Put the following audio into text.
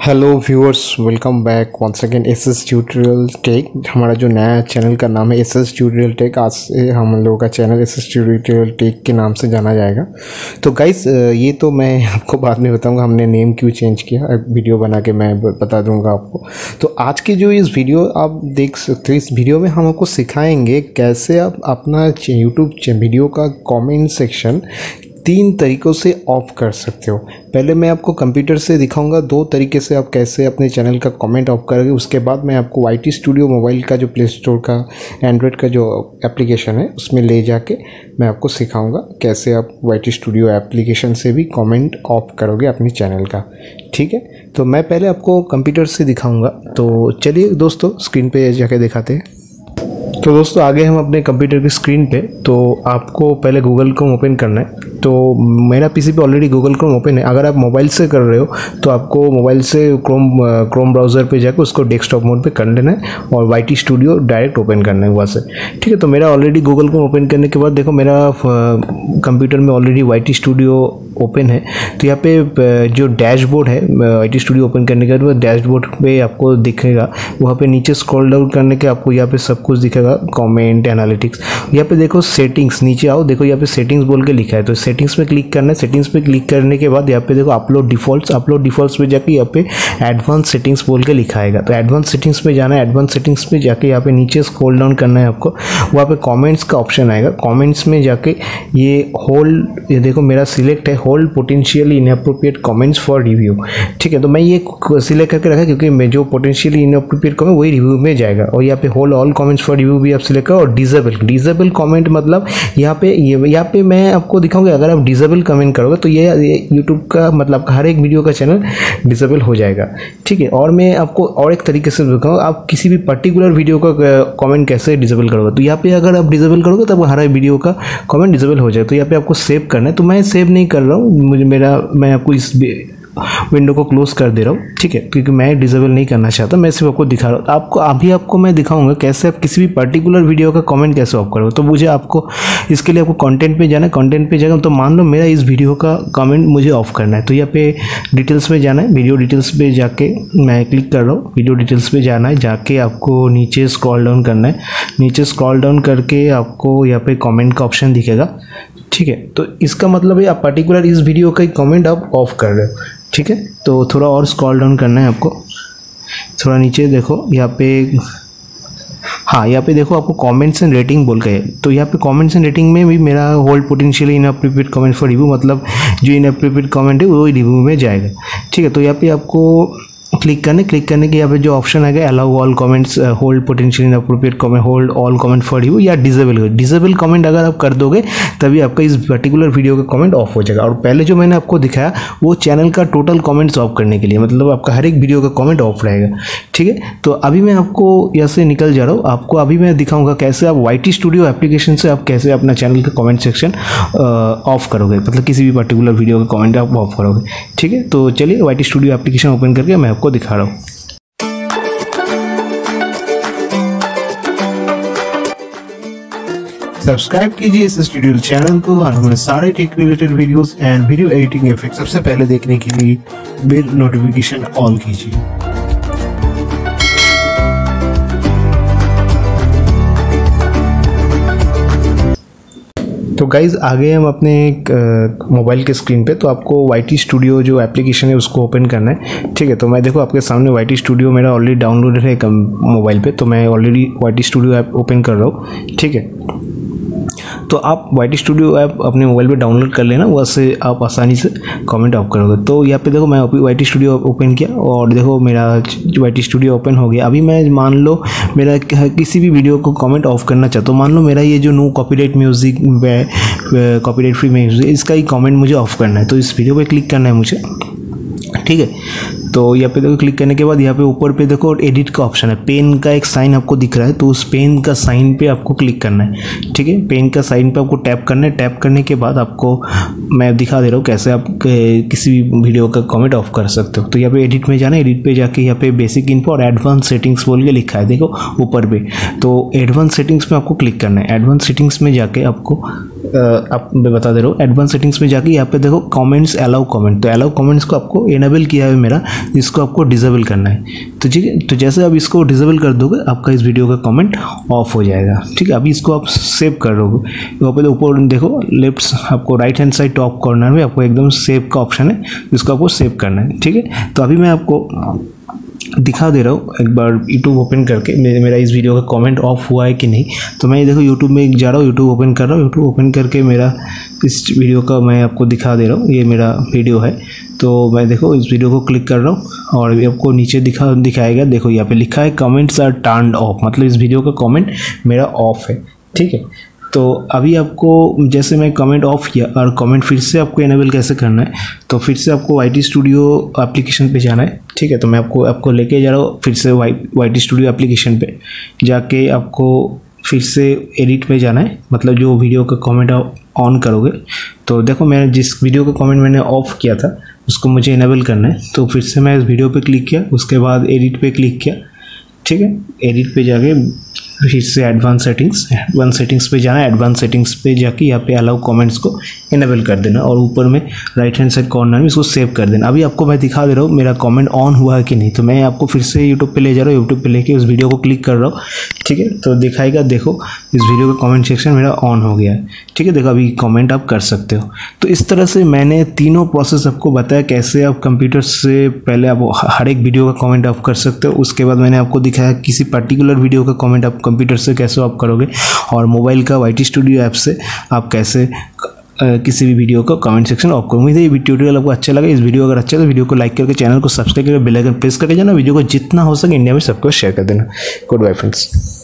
Hello viewers, welcome back once again SS tutorial tech. हमारा जो नया चैनल का नाम है एसएस ट्यूटोरियल टेक। आज से हम लोगों का चैनल एसएस ट्यूटोरियल टेक के नाम से जाना जाएगा। तो गाइस, ये तो मैं आपको बाद में बताऊंगा हमने नेम क्यों चेंज किया, वीडियो बना के मैं बता दूंगा आपको। तो आज की जो इस वीडियो आप देख सकते हो, इस वीडियो में हम आपको सिखाएंगे कैसे आप अपना यूट्यूब वीडियो का कॉमेंट सेक्शन 3 तरीक़ों से ऑफ कर सकते हो। पहले मैं आपको कंप्यूटर से दिखाऊंगा 2 तरीके से आप कैसे अपने चैनल का कमेंट ऑफ करोगे। उसके बाद मैं आपको YT स्टूडियो मोबाइल का जो प्ले स्टोर का एंड्रॉयड का जो एप्लीकेशन है उसमें ले जाके मैं आपको सिखाऊंगा कैसे आप YT स्टूडियो एप्लीकेशन से भी कमेंट ऑफ करोगे अपने चैनल का। ठीक है, तो मैं पहले आपको कंप्यूटर से दिखाऊँगा। तो चलिए दोस्तों, स्क्रीन पर जाके दिखाते हैं। तो दोस्तों, आगे हम अपने कंप्यूटर की स्क्रीन पे, तो आपको पहले गूगल क्रोम ओपन करना है। तो मेरा पीसी पे ऑलरेडी गूगल क्रोम ओपन है। अगर आप मोबाइल से कर रहे हो तो आपको मोबाइल से क्रोम ब्राउज़र पे जाकर उसको डेस्कटॉप मोड पे कर लेना है और YT स्टूडियो डायरेक्ट ओपन करना है वहाँ से। ठीक है, तो मेरा ऑलरेडी गूगल क्रोम ओपन करने के बाद देखो मेरा कंप्यूटर में ऑलरेडी YT स्टूडियो ओपन है। तो यहाँ पे जो डैशबोर्ड है YT स्टूडियो ओपन करने के बाद डैशबोर्ड पे आपको दिखेगा। वहाँ पे नीचे स्क्रॉल डाउन करने के आपको यहाँ पे सब कुछ दिखेगा, कमेंट, एनालिटिक्स। यहाँ पे देखो सेटिंग्स, नीचे आओ, देखो यहाँ पे सेटिंग्स बोल के लिखा है। तो सेटिंग्स पे क्लिक करना है। सेटिंग्स पे क्लिक करने के बाद यहाँ पे देखो अपलोड डिफ़ॉल्ट्स पे जाके यहाँ पे एडवांस सेटिंग्स बोल के लिखा आएगा। तो एडवांस सेटिंग्स में जाना है। एडवांस सेटिंग्स पे जाके यहाँ पे नीचे स्क्रॉल डाउन करना है आपको। वहाँ पे कमेंट्स का ऑप्शन आएगा। कमेंट्स में जाके ये होल्ड, ये देखो मेरा सिलेक्ट है hold potentially inappropriate comments for review. ठीक है, तो मैं ये सिलेक्ट करके रखा क्योंकि मैं जो पोटेंशियली इनअप्रोप्रिएट कमेंट वही रिव्यू में जाएगा। और यहाँ पे hold all comments for review भी आप सिलेक्ट करो। और डिसेबल कमेंट मतलब यहाँ पे मैं आपको दिखाऊंगा अगर आप डिसेबल कमेंट करोगे तो ये यूट्यूब का मतलब हर एक वीडियो का चैनल डिसेबल हो जाएगा। ठीक है, और मैं आपको और एक तरीके से दिखाऊंगा आप किसी भी पर्टिकुलर वीडियो का कमेंट कैसे डिसेबल करोगे। तो यहाँ पे अगर आप डिसेबल करोगे तब हर वीडियो का कमेंट डिसेबल हो जाएगा। तो यहाँ पे आपको सेव करना है। तो मैं सेव नहीं कर रहा हूँ, मैं आपको इस विंडो को क्लोज कर दे रहा हूँ। ठीक है, क्योंकि मैं डिसेबल नहीं करना चाहता, मैं सिर्फ आपको दिखा रहा हूँ। आपको मैं दिखाऊंगा कैसे आप किसी भी पर्टिकुलर वीडियो का कमेंट कैसे ऑफ करोगे। तो मुझे आपको इसके लिए आपको कंटेंट पे जाना है। कंटेंट पे जाकर तो मान लो मेरा इस वीडियो का कमेंट मुझे ऑफ करना है। तो यहाँ पे डिटेल्स में जाना है। वीडियो डिटेल्स पे जाके मैं क्लिक कर रहा हूँ। वीडियो डिटेल्स पे जाना है, जाके आपको नीचे स्क्रॉल डाउन करना है। नीचे स्क्रॉल डाउन करके आपको यहाँ पे कमेंट का ऑप्शन दिखेगा। ठीक है, तो इसका मतलब है आप पर्टिकुलर इस वीडियो का कमेंट आप ऑफ कर रहे हो। ठीक है, तो थोड़ा और स्क्रॉल डाउन करना है आपको। थोड़ा नीचे देखो, यहाँ पे यहाँ पे देखो आपको कमेंट्स एंड रेटिंग बोल के है। तो यहाँ पे कमेंट्स एंड रेटिंग में भी मेरा hold potentially inappropriate comment for review मतलब जो इनअप्रोप्रिएट कमेंट है वो रिव्यू में जाएगा। ठीक है, तो यहाँ पे आपको क्लिक करने के यहाँ पे जो ऑप्शन आएगा allow all comments hold potential inappropriate comment hold all comment for review या डिसेबल कमेंट अगर आप कर दोगे तभी आपका इस पर्टिकुलर वीडियो का कमेंट ऑफ हो जाएगा। और पहले जो मैंने आपको दिखाया वो चैनल का टोटल कमेंट्स ऑफ करने के लिए, मतलब आपका हर एक वीडियो का कमेंट ऑफ रहेगा। ठीक है, तो अभी मैं आपको यहाँ से निकल जा रहा हूँ। आपको अभी मैं दिखाऊंगा कैसे आप YT स्टूडियो एप्लीकेशन से आप कैसे अपना चैनल का कमेंट सेक्शन ऑफ करोगे, मतलब किसी भी पर्टिकुलर वीडियो का कमेंट आप ऑफ करोगे। ठीक है, तो चलिए YT स्टूडियो एप्लीकेशन ओपन करके मैं आपको दिखा रहा हूँ। सब्सक्राइब कीजिए इस ट्यूटोरियल चैनल को और हमारे सारे tech related videos and video editing effect सबसे पहले देखने के लिए बेल नोटिफिकेशन ऑल कीजिए। तो गाइज़, आगे हम अपने मोबाइल के स्क्रीन पे, तो आपको YT स्टूडियो जो एप्लीकेशन है उसको ओपन करना है। ठीक है, तो मैं देखो आपके सामने YT स्टूडियो मेरा ऑलरेडी डाउनलोडेड है मोबाइल पे। तो मैं already YT studio app open कर रहा हूँ। ठीक है, तो आप YT स्टूडियो ऐप अपने मोबाइल पे डाउनलोड कर लेना, वहाँ से आप आसानी से कमेंट ऑफ करोगे। तो यहाँ पे देखो मैं YT स्टूडियो ओपन किया और देखो मेरा YT स्टूडियो ओपन हो गया। अभी मैं मान लो मेरा किसी भी वीडियो को कमेंट ऑफ करना चाहता हूँ। मान लो मेरा ये जो no copyright music copyright free music इसका ही कमेंट मुझे ऑफ करना है। तो इस वीडियो पे क्लिक करना है मुझे। ठीक है, तो यहाँ पे देखो क्लिक करने के बाद यहाँ पे ऊपर पे देखो एडिट का ऑप्शन है। पेन का एक साइन आपको दिख रहा है, तो उस पेन का साइन पे आपको क्लिक करना है। ठीक है, पेन का साइन पे आपको टैप करना है। टैप करने के बाद आपको मैं दिखा दे रहा हूँ कैसे आप किसी भी वीडियो का कमेंट ऑफ कर सकते हो। तो यहाँ पे एडिट में जाना है। एडिट पे जाके यहाँ पे बेसिक इन्फो और एडवांस सेटिंग्स बोल के लिखा है, देखो ऊपर पे। तो एडवांस सेटिंग्स में आपको क्लिक करना है। एडवांस सेटिंग्स में जाके आपको आप मैं बता दे रहा हूँ, एडवांस सेटिंग्स में जाके यहाँ पे देखो कमेंट्स अलाउ कमेंट, तो अलाउ कमेंट्स को आपको इनेबल किया है मेरा, इसको आपको डिसेबल करना है। तो ठीक है, तो जैसे आप इसको डिसेबल कर दोगे आपका इस वीडियो का कमेंट ऑफ हो जाएगा। ठीक है, अभी इसको आप सेव कर दोगे, यहाँ पे ऊपर देखो लेफ्ट आपको right hand side top corner में आपको एकदम सेव का ऑप्शन है, इसको आपको सेव करना है। ठीक है, तो अभी मैं आपको दिखा दे रहा हूँ एक बार यूट्यूब ओपन करके मेरा इस वीडियो का कमेंट ऑफ हुआ है कि नहीं। तो मैं देखो यूट्यूब में जा रहा हूँ, यूट्यूब ओपन कर रहा हूँ, यूट्यूब ओपन करके मेरा इस वीडियो का मैं आपको दिखा दे रहा हूँ, ये मेरा वीडियो है। तो मैं देखो इस वीडियो को क्लिक कर रहा हूँ और आपको नीचे दिखाएगा, देखो यहाँ पे लिखा है कमेंट्स आर टर्न्ड ऑफ, मतलब इस वीडियो का कमेंट मेरा ऑफ है। ठीक है, तो अभी आपको जैसे मैं कमेंट ऑफ किया और कमेंट फिर से आपको इनेबल कैसे करना है, तो फिर से आपको YT स्टूडियो एप्लीकेशन पे जाना है। ठीक है, तो मैं आपको लेके जा रहा हूँ फिर से YT स्टूडियो एप्लीकेशन पे जाके आपको फिर से एडिट पे जाना है, मतलब जो वीडियो का कमेंट ऑन करोगे। तो देखो मैंने जिस वीडियो का कमेंट मैंने ऑफ किया था उसको मुझे इनेबल करना है, तो फिर से मैं इस वीडियो पे क्लिक किया, उसके बाद एडिट पे क्लिक किया। ठीक है, एडिट पे जाके फिर से एडवांस सेटिंग्स पे जाना है, एडवांस सेटिंग्स पे जाके यहाँ पे अलाउ कमेंट्स को इनेबल कर देना और ऊपर में राइट हैंड साइड कॉर्नर में इसको सेव कर देना। अभी आपको मैं दिखा दे रहा हूँ मेरा कमेंट ऑन हुआ है कि नहीं। तो मैं आपको फिर से यूट्यूब पे ले जा रहा हूँ, यूट्यूब पे लेके उस वीडियो को क्लिक कर रहा हूँ। ठीक है, तो दिखाएगा देखो इस वीडियो का कमेंट सेक्शन मेरा ऑन हो गया है। ठीक है, देखो अभी कमेंट आप कर सकते हो। तो इस तरह से मैंने तीनों प्रोसेस आपको बताया कैसे आप कंप्यूटर से पहले आप हर एक वीडियो का कमेंट ऑफ कर सकते हो। उसके बाद मैंने आपको दिखाया किसी पर्टिकुलर वीडियो का कमेंट आप कंप्यूटर से कैसे ऑफ करोगे, और मोबाइल का YT स्टूडियो ऐप से आप कैसे किसी भी वीडियो का कमेंट सेक्शन ऑफ करो। उम्मीद है ये ट्यूटोरियल आपको अच्छा लगा। इस वीडियो अगर अच्छा है तो वीडियो को लाइक करके चैनल को सब्सक्राइब करके बेल आइकन प्रेस करके जाना, वीडियो को जितना हो सके इंडिया में सबको शेयर कर देना। Good bye friends.